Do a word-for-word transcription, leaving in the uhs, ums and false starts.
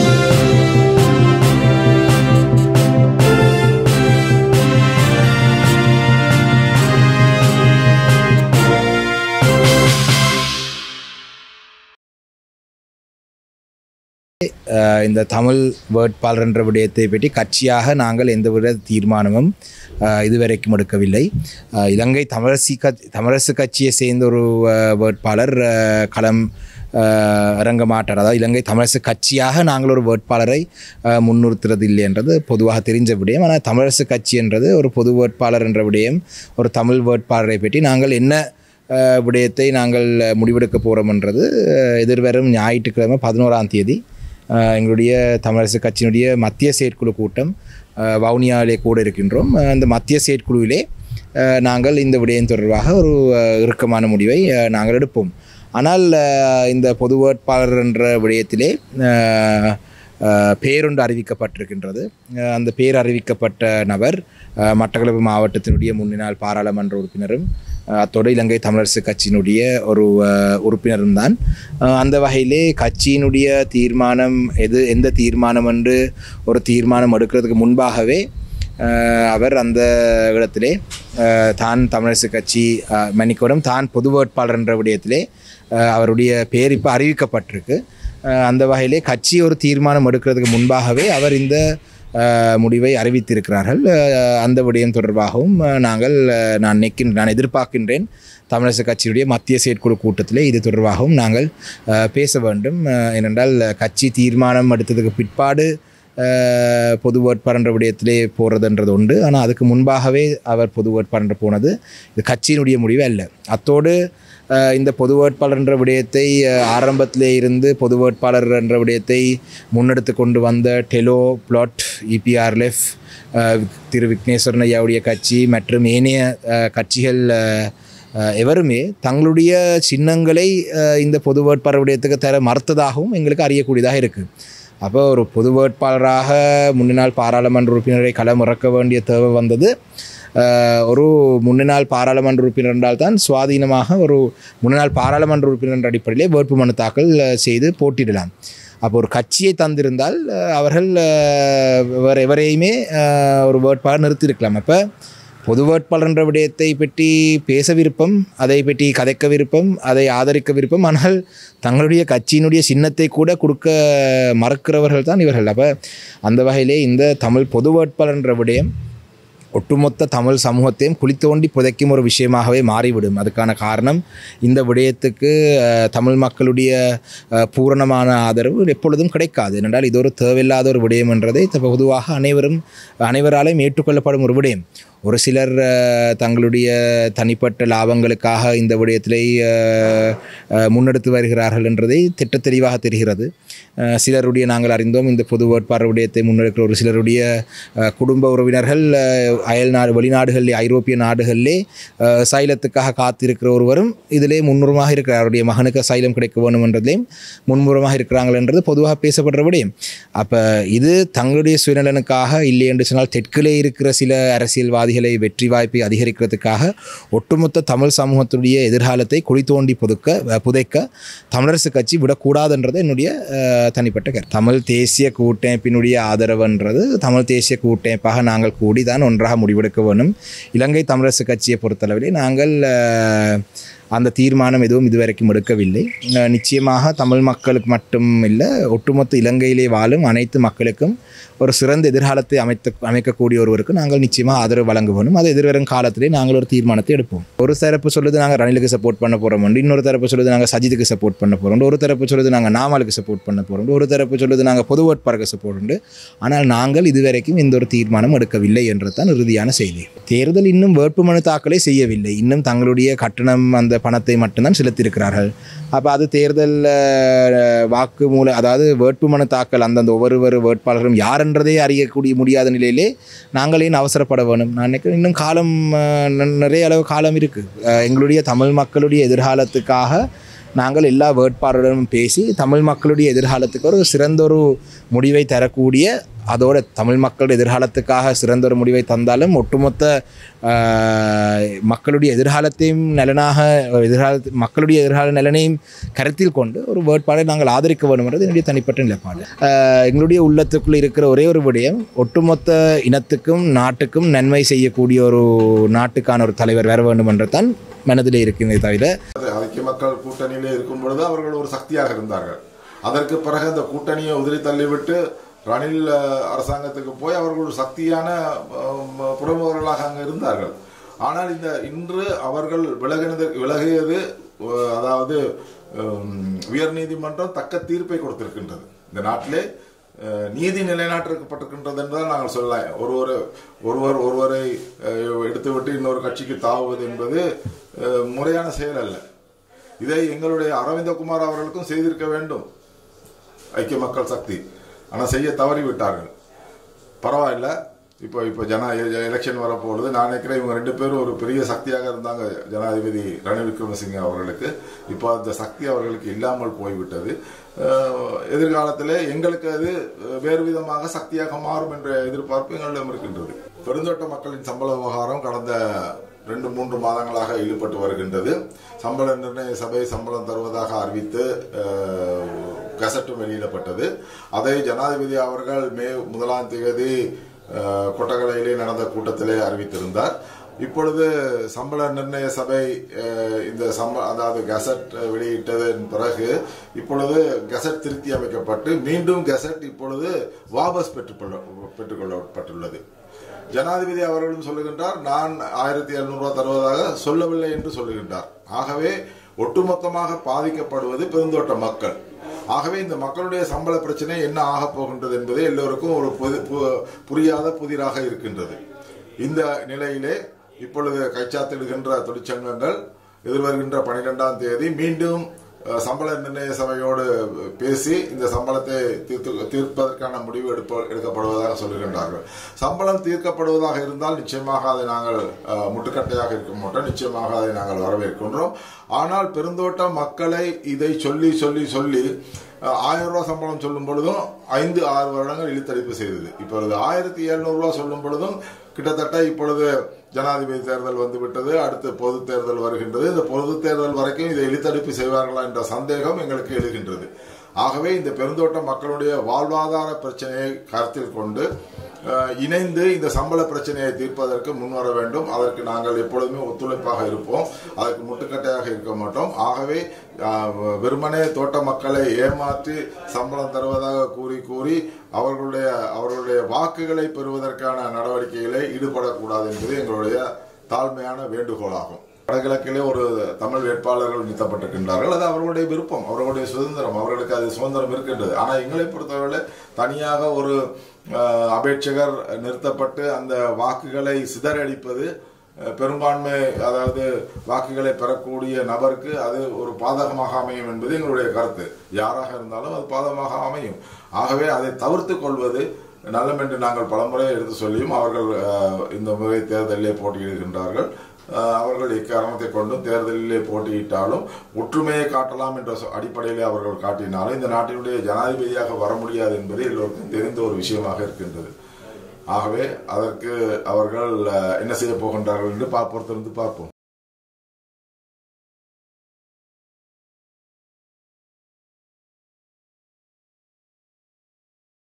இந்த தமிழ் வேட்பாளர் என்ற விடயத்தை பற்றி கட்சியாக நாங்கள் எந்தவித தீர்மானமும் இதுவரைக்கும் எடுக்கவில்லை. இலங்கை தமிழரசி கட்சி தமிழரசு கட்சியை சேர்ந்த ஒரு வேட்பாளர் களம் இறங்க மாட்டார். அதாவது இலங்கை தமிழரசு கட்சியாக நாங்கள் ஒரு வேட்பாளரை முன்னிறுத்துறது இல்லை என்றது பொதுவாக தெரிஞ்ச விடயம். ஆனால் தமிழரசு கட்சி என்றது ஒரு பொது வேட்பாளர் என்ற விடயம், ஒரு தமிழ் வேட்பாளரை பற்றி நாங்கள் என்ன விடயத்தை நாங்கள் முடிவெடுக்க போகிறோம்ன்றது எதிர்வரும் ஞாயிற்றுக்கிழமை பதினோராம் தேதி எங்களுடைய தமிழரசு கட்சியினுடைய மத்திய செயற்குழு கூட்டம் வவுனியாவிலே கூட இருக்கின்றோம். அந்த மத்திய செயற்குழுவிலே நாங்கள் இந்த விடயம் தொடர்பாக ஒரு இறுக்கமான முடிவை நாங்கள் எடுப்போம். ஆனால் இந்த பொது வேட்பாளர் என்ற விடயத்திலே பேரொன்று அறிவிக்கப்பட்டிருக்கின்றது. அந்த பேர் அறிவிக்கப்பட்ட நபர் மட்டக்களப்பு மாவட்டத்தினுடைய முன்னாள் பாராளுமன்ற உறுப்பினரும் அத்தோடு இலங்கை தமிழரசு கட்சியினுடைய ஒரு உறுப்பினரும் தான். அந்த வகையிலே கட்சியினுடைய தீர்மானம் எது எந்த தீர்மானம் என்று ஒரு தீர்மானம் எடுக்கிறதுக்கு முன்பாகவே அவர் அந்த இடத்திலே தான் தமிழரசு கட்சி மன்னிக்கோடும் தான் பொது வேட்பாளர் என்ற விடயத்திலே அவருடைய பேர் இப்போ அறிவிக்கப்பட்டிருக்கு. அந்த வகையிலே கட்சி ஒரு தீர்மானம் எடுக்கிறதுக்கு முன்பாகவே அவர் இந்த முடிவை அறிவித்திருக்கிறார்கள். அந்த விடயம் தொடர்பாகவும் நாங்கள் நான் நினைக்கின்ற நான் எதிர்பார்க்கின்றேன் தமிழரசு கட்சியுடைய மத்திய செயற்குழு கூட்டத்திலே இது தொடர்பாகவும் நாங்கள் பேச வேண்டும். ஏனென்றால் கட்சி தீர்மானம் எடுத்ததுக்கு பிற்பாடு பொது வேட்பாளர் விடயத்திலே போகிறதுன்றது உண்டு. ஆனால் அதுக்கு முன்பாகவே அவர் பொது வேட்பாளர் போனது இது கட்சியினுடைய முடிவு அல்ல. அத்தோடு இந்த பொது வேட்பாளர் என்ற விடயத்தை ஆரம்பத்திலே இருந்து பொது வேட்பாளர் என்ற விடயத்தை முன்னெடுத்து கொண்டு வந்த TELO PLOT EPRF Thiru Wigneswaran ஐயாவுடைய கட்சி மற்றும் ஏனைய கட்சிகள் எவருமே தங்களுடைய சின்னங்களை இந்த பொது வேட்பாளர் விடயத்துக்கு தர மறுத்ததாகவும் எங்களுக்கு அறியக்கூடியதாக இருக்குது. அப்போ ஒரு பொது வேட்பாளராக முன்னாள் பாராளுமன்ற உறுப்பினரை களம் இறக்க வேண்டிய தேவை வந்தது. ஒரு முன்னாள் பாராளுமன்ற உறுப்பினர் என்றால் தான் சுவாதீனமாக ஒரு முன்னாள் பாராளுமன்ற உறுப்பினர் என்ற அடிப்படையிலே வேட்புமனு தாக்கல் செய்து போட்டியிடலாம். அப்போ ஒரு கட்சியை தந்திருந்தால் அவர்கள் வேறு எவரையுமே ஒரு வேட்பாளர் நிறுத்தியிருக்கலாம். அப்போ பொது வேட்பாளர் என்ற விடயத்தை பற்றி பேச விருப்பம், அதை பற்றி கதைக்க விருப்பம், அதை ஆதரிக்க விருப்பம், ஆனால் தங்களுடைய கட்சியினுடைய சின்னத்தை கூட கொடுக்க மறுக்கிறவர்கள் தான் இவர்கள். அப்போ அந்த வகையிலே இந்த தமிழ் பொது வேட்பாளர் என்ற விடயம் ஒட்டுமொத்த தமிழ் சமூகத்தையும் குளித்தோண்டி புதைக்கும் ஒரு விஷயமாகவே மாறிவிடும். அதுக்கான காரணம் இந்த விடயத்துக்கு தமிழ் மக்களுடைய பூரணமான ஆதரவு எப்பொழுதும் கிடைக்காது. ஏனென்றால் இது ஒரு தேவையில்லாத ஒரு விடயம் என்றதை பொதுவாக அனைவரும் அனைவராலையும் ஏற்றுக்கொள்ளப்படும் ஒரு விடயம். ஒரு சிலர் தங்களுடைய தனிப்பட்ட லாபங்களுக்காக இந்த விடயத்திலே முன்னெடுத்து வருகிறார்கள் என்றதை திட்ட தெளிவாக தெரிகிறது. சிலருடைய நாங்கள் அறிந்தோம் இந்த பொது வேட்பாளர் விடயத்தை முன்னெடுக்கிற ஒரு சிலருடைய குடும்ப உறவினர்கள் அயல் நாடு வெளிநாடுகளிலே ஐரோப்பிய நாடுகளிலே சைலத்துக்காக காத்திருக்கிற ஒருவரும் இதிலே முன்னுரமாக இருக்கிறார். அவருடைய மகனுக்கு சைலம் கிடைக்க வேண்டும் என்றதிலேயும் முன்முறமாக இருக்கிறார்கள் என்றது பொதுவாக பேசப்படுற விடயம். அப்போ இது தங்களுடைய சுயநலனுக்காக இல்லை என்று சொன்னால் தெற்கிலே இருக்கிற சில அரசியல்வாதிகளை வெற்றி வாய்ப்பை அதிகரிக்கிறதுக்காக ஒட்டுமொத்த தமிழ் சமூகத்துடைய எதிர்காலத்தை குழி தோண்டி புதுக்க புதைக்க தமிழரசு கட்சி விடக்கூடாதுன்றது என்னுடைய தனிப்பட்ட கருத்து. தமிழ் தேசிய கூட்டமைப்பினுடைய ஆதரவுன்றது தமிழ் தேசிய கூட்டமைப்பாக நாங்கள் கூடி தான் ஒன்றாக முடிவெடுக்க வேணும். இலங்கை தமிழரசு கட்சியை பொறுத்தளவிலே நாங்கள் அந்த தீர்மானம் எதுவும் இதுவரைக்கும் எடுக்கவில்லை. நிச்சயமாக தமிழ் மக்களுக்கு மட்டும் இல்லை, ஒட்டுமொத்த இலங்கையிலே வாழும் அனைத்து மக்களுக்கும் ஒரு சிறந்த எதிர்காலத்தை அமைத்து அமைக்கக்கூடிய ஒருவருக்கு நாங்கள் நிச்சயமாக ஆதரவு வழங்க வேணும். அது எதிர்வரும் காலத்திலே நாங்கள் ஒரு தீர்மானத்தை எடுப்போம். ஒரு தரப்பு சொல்லுது நாங்கள் ரணிலுக்கு சப்போர்ட் பண்ண போகிறோம், இன்னொரு தரப்பு சொல்லுது நாங்கள் சஜித்துக்கு சப்போர்ட் பண்ண போகிறோம், ஒரு தரப்பு சொல்லுது நாங்கள் நாமலுக்கு சப்போர்ட் பண்ண போகிறோம், ஒரு தரப்பு சொல்லுது நாங்கள் பொது வேட்பாளருக்கு சப்போர்ட் உண்டு. ஆனால் நாங்கள் இதுவரைக்கும் எந்த ஒரு தீர்மானம் எடுக்கவில்லை என்றது தான் இறுதியான செய்தி. தேர்தல் இன்னும் வேட்புமனு தாக்கலை செய்யவில்லை, இன்னும் தங்களுடைய கட்டணம் அந்த பணத்தை மட்டும்தான் செலுத்தியிருக்கிறார்கள். அப்போ அது தேர்தல் வாக்கு மூல அதாவது வேட்புமனு தாக்கல் அந்தந்த ஒவ்வொரு வேட்பாளரும் யார் என்றதே அறியக்கூடிய முடியாத நிலையிலே நாங்கள் ஏன் அவசரப்பட வேணும்? நான் நினைக்கிறேன் இன்னும் காலம் நிறைய அளவு காலம் இருக்குது. எங்களுடைய தமிழ் மக்களுடைய எதிர்காலத்துக்காக நாங்கள் எல்லா வேட்பாளர்களும் பேசி தமிழ் மக்களுடைய எதிர்காலத்துக்கு ஒரு சிறந்த ஒரு முடிவை தரக்கூடிய, அதோட தமிழ் மக்களுடைய எதிர்காலத்துக்காக சிறந்த ஒரு முடிவை தந்தாலும் ஒட்டுமொத்த மக்களுடைய எதிர்காலத்தையும் நலனாக எதிர்கால மக்களுடைய எதிர்கால நலனையும் கருத்தில் கொண்டு ஒரு வேட்பாளரை நாங்கள் ஆதரிக்க வேண்டும்ன்றது என்னுடைய தனிப்பட்ட நிலைப்பாடு. எங்களுடைய உள்ளத்துக்குள் இருக்கிற ஒரே ஒரு விடயம், ஒட்டுமொத்த இனத்துக்கும் நாட்டுக்கும் நன்மை செய்யக்கூடிய ஒரு நாட்டுக்கான ஒரு தலைவர் வர வேண்டும் என்றுதான் மனதிலே இருக்கிறதே தவிர, ஐக்கிய மக்கள் கூட்டணியிலே இருக்கும் பொழுது அவர்கள் ஒரு சக்தியாக இருந்தார்கள். அதற்கு பிறகு அந்த கூட்டணியை உதிரி தள்ளிவிட்டு ரணில் அரசாங்கத்துக்கு போய் அவர்கள் ஒரு சக்தியான புறமுகர்களாக அங்கே இருந்தார்கள். ஆனால் இந்த இன்று அவர்கள் விலகினது விலகியது அதாவது உயர் நீதிமன்றம் தக்க தீர்ப்பை கொடுத்திருக்கின்றது. இந்த நாட்டிலே நீதி நிலைநாட்டப்பட்டிருக்கின்றது என்றால் நாங்கள் சொல்லலாம். ஒருவர் ஒருவர் ஒருவரை எடுத்துவிட்டு இன்னொரு கட்சிக்கு தாவுவது என்பது முறையான செயல் அல்ல. இதை எங்களுடைய அரவிந்தகுமார் அவர்களுக்கும் செய்திருக்க வேண்டும் ஐக்கிய மக்கள் சக்தி. ஆனால் செய்ய தவறிவிட்டார்கள். பரவாயில்ல, இப்போ இப்போ ஜனா எலெக்ஷன் வரப்போகுது. நான் நினைக்கிறேன் இவங்க ரெண்டு பேரும் ஒரு பெரிய சக்தியாக இருந்தாங்க ஜனாதிபதி ரணில் விக்ரமசிங்கே அவர்களுக்கு. இப்போ அந்த சக்தி அவர்களுக்கு இல்லாமல் போய்விட்டது. எதிர்காலத்தில் எங்களுக்கு அது வேறு விதமாக சக்தியாக மாறும் என்ற எதிர்பார்ப்பு எங்களிடம் இருக்கின்றது. பெருந்தோட்ட மக்களின் சம்பள விவகாரம் கடந்த ரெண்டு மூன்று மாதங்களாக ஈடுபட்டு வருகின்றது. சம்பள நிர்ணய சபை சம்பளம் தருவதாக அறிவித்து கசட்டும் வெளியிடப்பட்டது. அதை ஜனாதிபதி அவர்கள் மே முதலாம் தேதி கொட்டகலையிலே நடந்த கூட்டத்திலே அறிவித்திருந்தார். இப்பொழுது சம்பள நிர்ணய சபை இந்த சம்ப அதாவது கெசட் வெளியிட்டதன் பிறகு இப்பொழுது கெசட் திருத்தி அமைக்கப்பட்டு மீண்டும் கெசட் இப்பொழுது வாபஸ் பெற்றுக்கொள்ள பெற்றுக்கொள்ளப்பட்டுள்ளது. ஜனாதிபதி அவர்களும் சொல்லுகின்றார், நான் ஆயிரத்தி எழுநூறு ரூபாய் தருவதாக சொல்லவில்லை என்று சொல்லுகின்றார். ஆகவே ஒட்டுமொத்தமாக பாதிக்கப்படுவது பெருந்தோட்ட மக்கள். ஆகவே இந்த மக்களுடைய சம்பள பிரச்சனை என்ன ஆகப் போகின்றது என்பது எல்லோருக்கும் ஒரு புரியாத புதிராக இருக்கின்றது. இந்த நிலையிலே இப்பொழுது கைச்சாத்திடுகின்ற தொழிற்சங்கங்கள் எதிர்வருகின்ற பனிரெண்டாம் தேதி மீண்டும் சம்பள நிர்ணய சபையோடு பேசி இந்த சம்பளத்தை தீர்ப்பதற்கான முடிவு எடுப்ப எடுக்கப்படுவதாக சொல்லுகின்றார்கள். சம்பளம் தீர்க்கப்படுவதாக இருந்தால் நிச்சயமாக அதை நாங்கள் முட்டுக்கட்டையாக இருக்க மாட்டோம், நிச்சயமாக அதை நாங்கள் வரவேற்கின்றோம். ஆனால் பெருந்தோட்ட மக்களை இதை சொல்லி சொல்லி சொல்லி ஆயிரம் ரூபாய் சம்பளம் சொல்லும் பொழுதும் ஐந்து ஆறு வருடங்கள் இழுத்தடிப்பு செய்தது. இப்பொழுது ஆயிரத்தி எழுநூறு ரூபாய் சொல்லும் பொழுதும் கிட்டத்தட்ட இப்பொழுது ஜனாதிபதி தேர்தல் வந்துவிட்டது. அடுத்து பொது தேர்தல் வருகின்றது. இந்த பொது தேர்தல் வரைக்கும் இதை இழுத்தடிப்பு செய்வார்களா என்ற சந்தேகம் எங்களுக்கு எழுகின்றது. ஆகவே இந்த பெருந்தோட்ட மக்களுடைய வாழ்வாதார பிரச்சனையை கருத்தில் கொண்டு இணைந்து இந்த சம்பள பிரச்சனையை தீர்ப்பதற்கு முன்வர வேண்டும். அதற்கு நாங்கள் எப்பொழுதுமே ஒத்துழைப்பாக இருப்போம், அதற்கு முட்டுக்கட்டையாக இருக்க மாட்டோம். ஆகவே வெறுமனே தோட்ட மக்களை ஏமாற்றி சம்பளம் தருவதாக கூறி கூறி அவர்களுடைய அவர்களுடைய வாக்குகளை பெறுவதற்கான நடவடிக்கைகளை ஈடுபடக்கூடாது என்பது எங்களுடைய தாழ்மையான வேண்டுகோளாகும். வடகிழக்கிலே ஒரு தமிழ் வேட்பாளர்கள் நிறுத்தப்பட்டிருக்கின்றார்கள். அது அவர்களுடைய விருப்பம், அவர்களுடைய சுதந்திரம், அவர்களுக்கு அது சுதந்திரம் இருக்கின்றது. ஆனால் எங்களை பொறுத்தவரை தனியாக ஒரு அபேட்சகர் நிறுத்தப்பட்டு அந்த வாக்குகளை சிதறடிப்பது பெரும்பான்மை அதாவது வாக்குகளை பெறக்கூடிய நபருக்கு அது ஒரு பாதகமாக அமையும் என்பது எங்களுடைய கருத்து. யாராக இருந்தாலும் அது பாதகமாக அமையும். ஆகவே அதை தவிர்த்து கொள்வது நல்லம் என்று நாங்கள் பலமுறை எடுத்து சொல்லியும் அவர்கள் இந்த முறை தேர்தலிலே போட்டியிடுகின்றார்கள். அவர்கள் இக்காரணத்தை கொண்டும் தேர்தலிலே போட்டியிட்டாலும் ஒற்றுமையை காட்டலாம் என்ற அடிப்படையிலே அவர்கள் காட்டினாலும் இந்த நாட்டினுடைய ஜனாதிபதியாக வர முடியாது என்பது எல்லோருக்கும் தெரிந்த ஒரு விஷயமாக இருக்கின்றது. ஆகவே அதற்கு அவர்கள் என்ன செய்ய போகின்றார்கள் என்று பொறுத்திருந்து பார்ப்போம்.